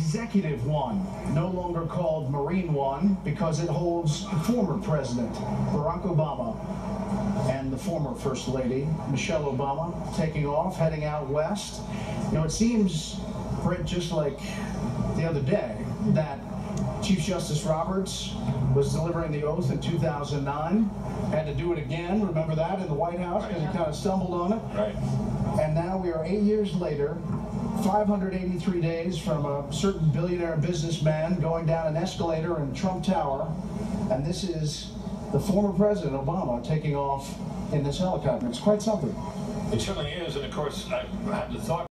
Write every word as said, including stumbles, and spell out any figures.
Executive One, no longer called Marine One because it holds the former President Barack Obama and the former First Lady Michelle Obama taking off, heading out west. You know, it seems, Brett, just like the other day, that Chief Justice Roberts was delivering the oath in two thousand nine, had to do it again, remember that, in the White House, because he kind of stumbled on it. Right. And now we are eight years later, five hundred eighty-three days from a certain billionaire businessman going down an escalator in Trump Tower, and this is the former President Obama taking off in this helicopter. It's quite something. It certainly is, and of course, I had the thought